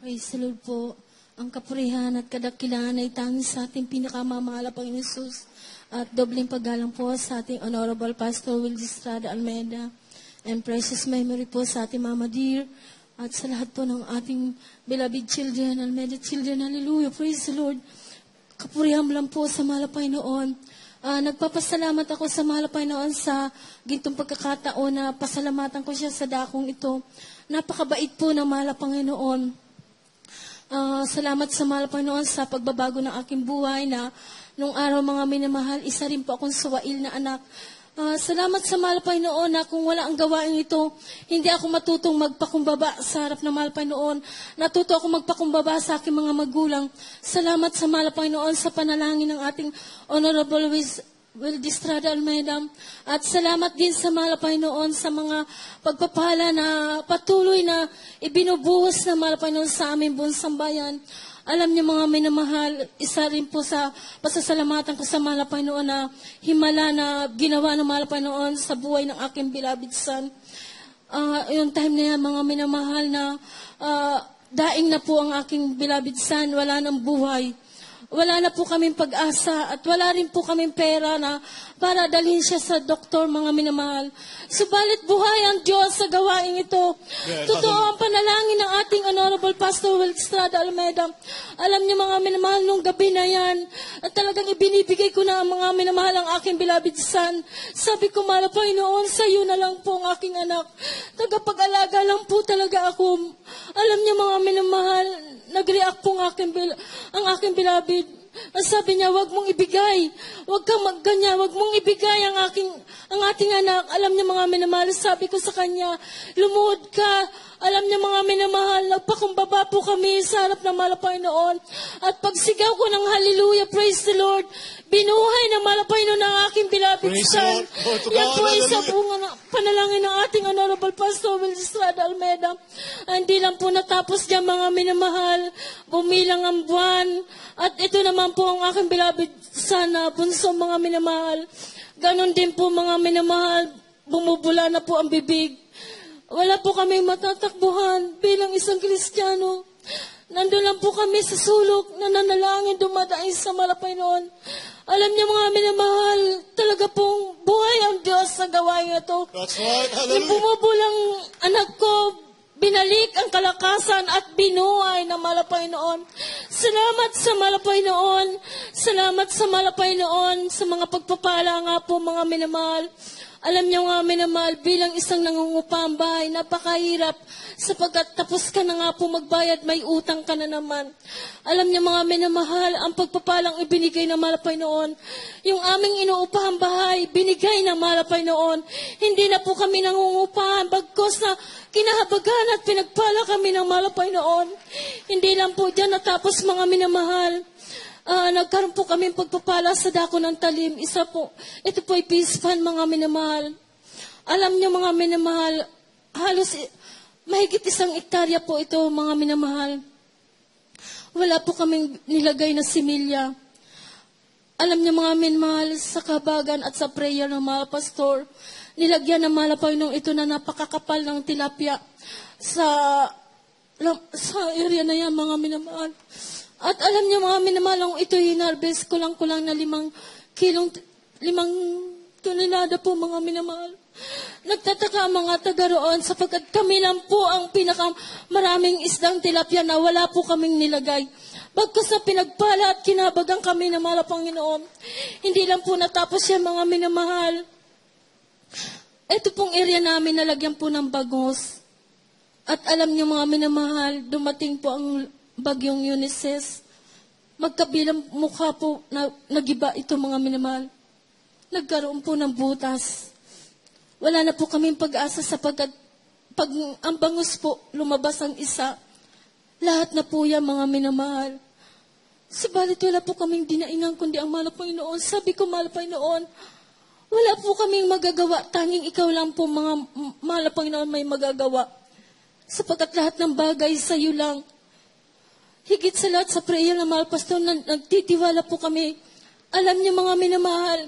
Praise the Lord po. Ang kapurihan at kadakilaan ay tanging sa ating pinakamamahal na Panginoon Jesus at dobleng paggalang po sa ating Honorable Pastor Will Estrada Almeida and precious memory po sa ating Mama Dear at sa lahat po ng ating beloved children, Almeida children. Hallelujah. Praise the Lord. Kapurihan lang po sa mahal na Panginoon. Nagpapasalamat ako sa mahal na Panginoon sa gintong pagkakataon na pasalamatan ko siya sa dakong ito. Napakabait po ng mahal na Panginoon. Salamat sa mahal Panginoon sa pagbabago ng aking buhay na nung araw mga minamahal, isa rin po akong suwail na anak. Salamat sa mahal Panginoon na kung wala ang gawain ito, hindi ako matutong magpakumbaba sa harap ng mahal Panginoon. Natuto ako magpakumbaba sa aking mga magulang. Salamat sa mahal Panginoon sa panalangin ng ating Honorable Will Estrada Almeida. At salamat din sa mahal Panginoon sa mga pagpapala na patuloy na ibinubuhos na mahal Panginoon sa aming buong sambayan. Alam niyo mga minamahal, isa rin po sa pasasalamatan ko sa mahal Panginoon na himala na ginawa ng mahal Panginoon sa buhay ng aking beloved son. Yung time na yan, mga minamahal na daing na po ang aking beloved son, wala nang buhay. Wala na po kaming pag-asa at wala rin po kaming pera na para dalhin siya sa doktor, mga minamahal. Subalit buhay ang Diyos sa gawain ito. Yes, Totoo ang panalangin ng ating Honorable Pastor Will Estrada Almeida. Alam niyo mga minamahal, nung gabi na yan, at talagang ibinibigay ko na ang mga minamahal ang aking beloved son. Sabi ko, mahal Panginoon, sa iyo na lang po ang aking anak. Tagapag-alaga lang po talaga ako. Alam niyo mga minamahal, nag-react po ang aking beloved. Sabi niya, wag mong ibigay. Wag kang magganyan. Wag mong ibigay ang ating anak. Alam niya mga minamahal, sabi ko sa kanya, lumuhod ka. Alam niya mga minamahal, nagpakumbaba po kami sa harap ng mahal Panginoon. At pagsigaw ko ng hallelujah, praise the Lord, binuhay ng mahal Panginoon ng aking beloved son. Yan po ay isa po panalangin ng ating Honorable Pastor Will Estrada Almeida. Hindi lang po natapos dyan mga minamahal, bumilang ang buwan. At ito naman po ang aking beloved son na bunso mga minamahal. Ganon din po mga minamahal, bumubula na po ang bibig. Wala po kami matatakbuhan bilang isang Kristiyano. Nandun lang po kami sa sulok na nanalangin dumadaing sa mahal Panginoon. Alam niyo mga minamahal, talaga pong buhay ang Diyos sa gawain ito. That's right. Yung Hallelujah. bumubulang anak ko, binalik ang kalakasan at binuhay ng mahal Panginoon. Salamat sa mahal Panginoon. Salamat sa mahal Panginoon sa mga pagpapala nga po mga minamahal. Alam niyo nga minamahal, bilang isang nangungupang bahay, napakahirap sapagkat tapos ka na nga po magbayad, may utang ka na naman. Alam niyo mga minamahal, ang pagpapalang ibinigay ng mahal Panginoon, yung aming inuupahang bahay, binigay ng mahal Panginoon. Hindi na po kami nangungupahan, bagkos na kinahabagan at pinagpala kami ng mahal Panginoon. Hindi lang po dyan natapos mga minamahal. Nagkaroon po kami pagpapala sa dako ng talim. Isa po, ito po ay peace fund mga minamahal. Alam niyo mga minamahal, halos mahigit 1 hektarya po ito mga minamahal. Wala po kaming nilagay na similya. Alam niyo mga minamahal, sa kabagan at sa prayer ng mga pastor, nilagyan ng mahal Panginoon ito na napakakapal ng tilapia sa area na yan mga minamahal. At alam niyo mga minamahal, ito hinarvest ko lang na 5 tonelada po mga minamahal. Nagtataka ang mga taga roon sapagkat kami lang po ang pinakamaraming isdang tilapia na wala po kaming nilagay. Bagkus na pinagpala at kinabagang kami ng mahal Panginoon. Hindi lang po natapos yan mga minamahal. Ito pong area namin nalagyan po ng bagos. At alam niyo mga minamahal, dumating po ang bagyong Eunices. Magkabilang mukha po na nagiba ito mga minamahal. Nagkaroon po ng butas. Wala na po kaming pag-asa sapagkat pag ang bangus po lumabas ang isa, lahat na po yan mga minamahal. Subalit wala po kaming dinaingan kundi ang mahal Panginoon. Sabi ko mahal Panginoon, wala po kaming magagawa. Tanging ikaw lang po mga mahal Panginoon may magagawa. Sapagkat lahat ng bagay sa iyo lang. Higit sa lahat sa prayer ng mahal pastor, nagtitiwala po kami. Alam niyo mga minamahal,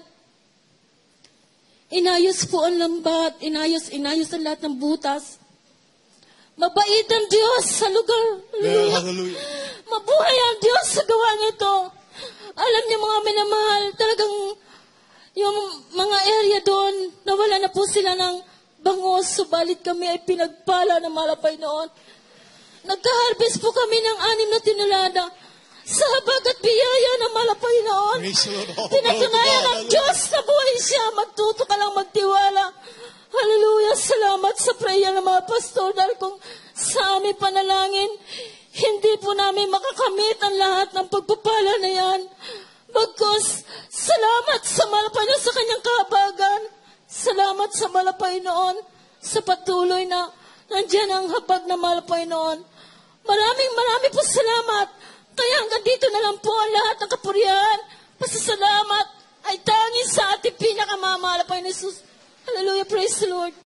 inayos po ang lambat, inayos ang lahat ng butas. Mabait ang Diyos sa lugar. Hallelujah. Hallelujah. Mabuhay ang Diyos sa gawa nito. Alam niyo mga minamahal, talagang yung mga area doon, nawala na po sila ng bangos, subalit kami ay pinagpala ng malapay noon. Nagka-harvest po kami ng 6 na tinulada sa habag at biyaya ng malapay noon. Praise the Lord. Oh, Pinatunayan ng hallelujah. Diyos na buhay siya. Magtuto ka lang magtiwala. Hallelujah. Salamat sa prayer ng mga pastor. Dahil kung sa aming panalangin, hindi po namin makakamit ang lahat ng pagpapala na yan. Bagkus, salamat sa malapay na sa kanyang kahabagan. Salamat sa malapay noon. Sa patuloy na nandiyan ang habag na malapay noon. Maraming po salamat. Kaya hanggang dito na lang po ang lahat ng kapurihan. Pasasalamat ay tanging sa ating pinakamamahal na Panginoon Jesus. Hallelujah, praise the Lord.